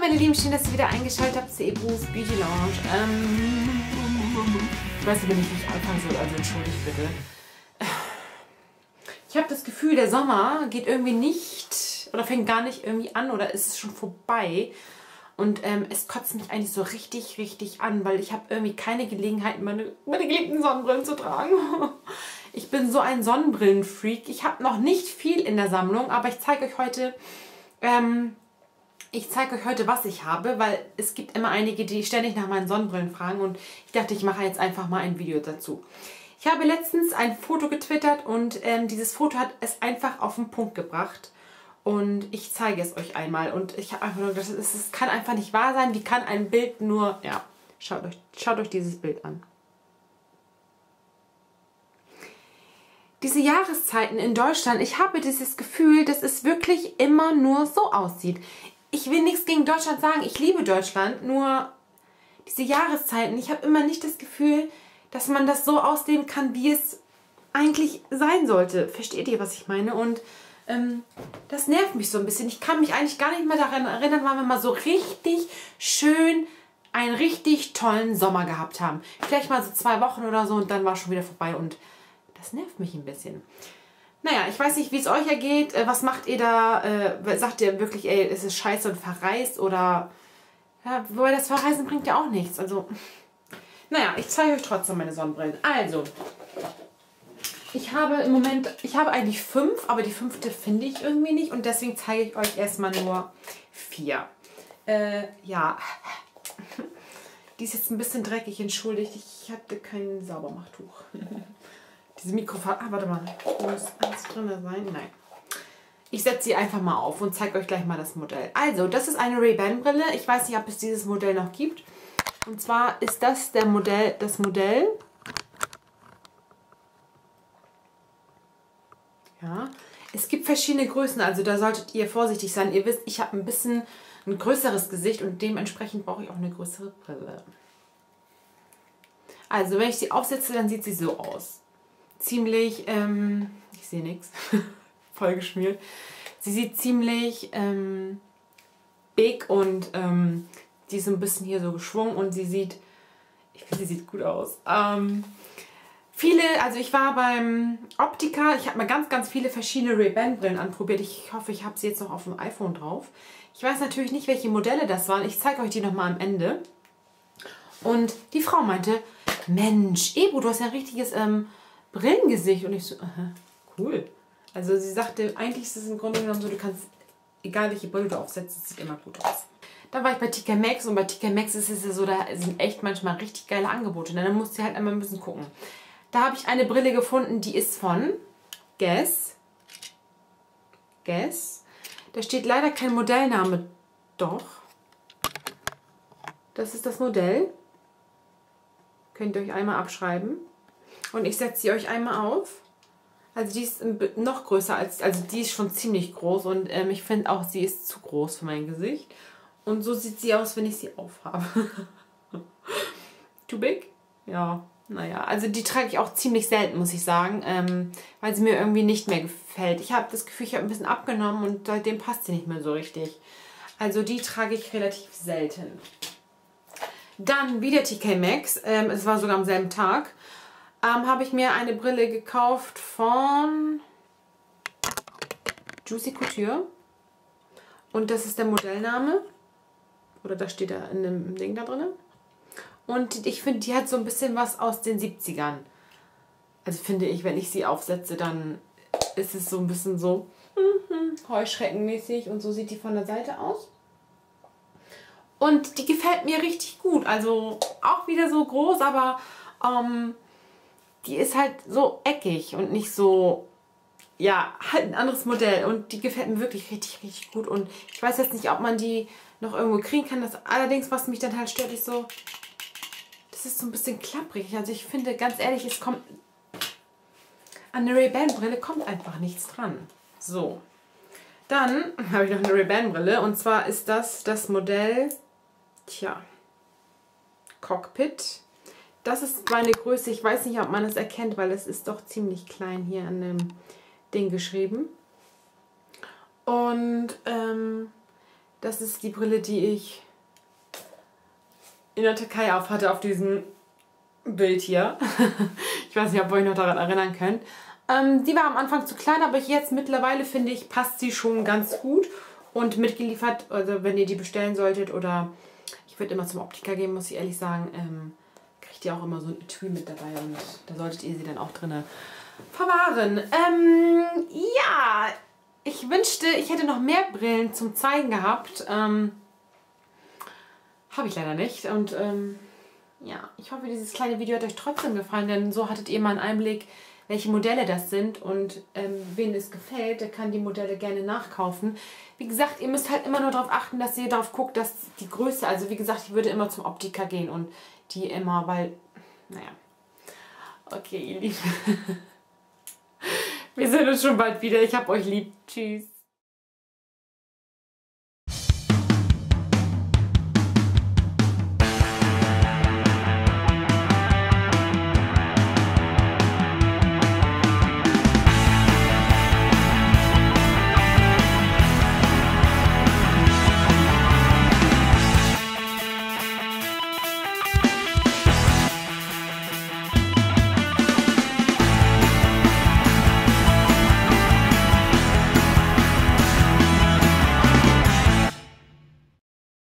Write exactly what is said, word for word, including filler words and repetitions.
meine Lieben, schön, dass ihr wieder eingeschaltet habt zu Ebru's Beauty Lounge. Ähm, ich weiß nicht, wie ich anfangen soll, also entschuldigt bitte. Ich habe das Gefühl, der Sommer geht irgendwie nicht oder fängt gar nicht irgendwie an oder ist es schon vorbei. Und ähm, es kotzt mich eigentlich so richtig, richtig an, weil ich habe irgendwie keine Gelegenheit, meine, meine geliebten Sonnenbrillen zu tragen. Ich bin so ein Sonnenbrillenfreak. Ich habe noch nicht viel in der Sammlung, aber ich zeige euch heute, ähm, ich zeige euch heute, was ich habe, weil es gibt immer einige, die ständig nach meinen Sonnenbrillen fragen und ich dachte, ich mache jetzt einfach mal ein Video dazu. Ich habe letztens ein Foto getwittert und ähm, dieses Foto hat es einfach auf den Punkt gebracht. Und ich zeige es euch einmal. Und ich habe einfach nur gedacht, es kann einfach nicht wahr sein. Wie kann ein Bild nur... Ja, schaut euch, schaut euch dieses Bild an. Diese Jahreszeiten in Deutschland, ich habe dieses Gefühl, dass es wirklich immer nur so aussieht. Ich will nichts gegen Deutschland sagen. Ich liebe Deutschland. Nur diese Jahreszeiten, ich habe immer nicht das Gefühl, dass man das so ausleben kann, wie es eigentlich sein sollte. Versteht ihr, was ich meine? Und... Ähm, das nervt mich so ein bisschen. Ich kann mich eigentlich gar nicht mehr daran erinnern, wann wir mal so richtig schön einen richtig tollen Sommer gehabt haben. Vielleicht mal so zwei Wochen oder so und dann war schon wieder vorbei und das nervt mich ein bisschen. Naja, ich weiß nicht, wie es euch ergeht. Was macht ihr da? Äh, sagt ihr wirklich, ey, es ist scheiße und verreist oder... Ja, wobei das Verreisen bringt ja auch nichts. Also, naja, ich zeige euch trotzdem meine Sonnenbrillen. Also... Ich habe im Moment, ich habe eigentlich fünf, aber die fünfte finde ich irgendwie nicht und deswegen zeige ich euch erstmal nur vier. Äh, ja. Die ist jetzt ein bisschen dreckig, entschuldigt. Ich hatte kein Saubermachtuch. Diese Mikrofon. Ah, warte mal. Muss eins drin sein? Nein. Ich setze sie einfach mal auf und zeige euch gleich mal das Modell. Also, das ist eine Ray-Ban-Brille. Ich weiß nicht, ob es dieses Modell noch gibt. Und zwar ist das der Modell, das Modell. Ja, es gibt verschiedene Größen, also da solltet ihr vorsichtig sein. Ihr wisst, ich habe ein bisschen ein größeres Gesicht und dementsprechend brauche ich auch eine größere Brille. Also wenn ich sie aufsetze, dann sieht sie so aus. Ziemlich, ähm, ich sehe nichts, voll geschmiert. Sie sieht ziemlich ähm, big und ähm, die ist so ein bisschen hier so geschwungen und sie sieht, ich finde, sie sieht gut aus. Ähm, Viele, also ich war beim Optiker, ich habe mal ganz, ganz viele verschiedene Ray-Ban-Brillen anprobiert. Ich hoffe, ich habe sie jetzt noch auf dem iPhone drauf. Ich weiß natürlich nicht, welche Modelle das waren. Ich zeige euch die nochmal am Ende. Und die Frau meinte, Mensch, Ebru, du hast ja ein richtiges ähm, Brillengesicht. Und ich so, aha, cool. Also sie sagte, eigentlich ist es im Grunde genommen so, du kannst, egal welche Brille du aufsetzt, es sieht immer gut aus. Dann war ich bei T K Maxx und bei T K Maxx ist es ja so, da sind echt manchmal richtig geile Angebote. Und dann musst du halt einmal ein bisschen gucken. Da habe ich eine Brille gefunden, die ist von Guess. Guess. Da steht leider kein Modellname. Doch. Das ist das Modell. Könnt ihr euch einmal abschreiben. Und ich setze sie euch einmal auf. Also die ist noch größer als, also die ist schon ziemlich groß. Und ähm, ich finde auch, sie ist zu groß für mein Gesicht. Und so sieht sie aus, wenn ich sie aufhabe. Too big? Ja. Naja, also die trage ich auch ziemlich selten, muss ich sagen, ähm, weil sie mir irgendwie nicht mehr gefällt. Ich habe das Gefühl, ich habe ein bisschen abgenommen und seitdem passt sie nicht mehr so richtig. Also die trage ich relativ selten. Dann wieder T K Maxx, ähm, es war sogar am selben Tag, ähm, habe ich mir eine Brille gekauft von Juicy Couture. Und das ist der Modellname. Oder da steht da in dem Ding da drin. Und ich finde, die hat so ein bisschen was aus den siebzigern. Also finde ich, wenn ich sie aufsetze, dann ist es so ein bisschen so mm, Heuschreckenmäßig. Und so sieht die von der Seite aus. Und die gefällt mir richtig gut. Also auch wieder so groß, aber ähm, die ist halt so eckig und nicht so, ja, halt ein anderes Modell. Und die gefällt mir wirklich richtig, richtig gut. Und ich weiß jetzt nicht, ob man die noch irgendwo kriegen kann. Das allerdings, was mich dann halt stört, ist so... Das ist so ein bisschen klapprig. Also ich finde, ganz ehrlich, es kommt an eine Ray-Ban-Brille kommt einfach nichts dran. So. Dann habe ich noch eine Ray-Ban-Brille und zwar ist das das Modell, tja, Cockpit. Das ist meine Größe. Ich weiß nicht, ob man es erkennt, weil es ist doch ziemlich klein hier an dem Ding geschrieben. Und ähm, Das ist die Brille, die ich in der Türkei auf hatte, auf diesem Bild hier. Ich weiß nicht, ob ihr euch noch daran erinnern könnt. Ähm, die war am Anfang zu klein, aber jetzt mittlerweile finde ich, passt sie schon ganz gut. Und mitgeliefert, also wenn ihr die bestellen solltet oder ich würde immer zum Optiker gehen, muss ich ehrlich sagen, ähm, kriegt ihr auch immer so ein Etui mit dabei und da solltet ihr sie dann auch drin verwahren. Ähm, ja, ich wünschte, ich hätte noch mehr Brillen zum Zeigen gehabt. Ähm, habe ich leider nicht. Und ähm, ja, ich hoffe, dieses kleine Video hat euch trotzdem gefallen, denn so hattet ihr mal einen Einblick, welche Modelle das sind und ähm, wen es gefällt, der kann die Modelle gerne nachkaufen. Wie gesagt, ihr müsst halt immer nur darauf achten, dass ihr darauf guckt, dass die Größe, also wie gesagt, ich würde immer zum Optiker gehen und die immer, weil, naja. Okay, ihr Lieben. Wir sehen uns schon bald wieder. Ich hab euch lieb. Tschüss.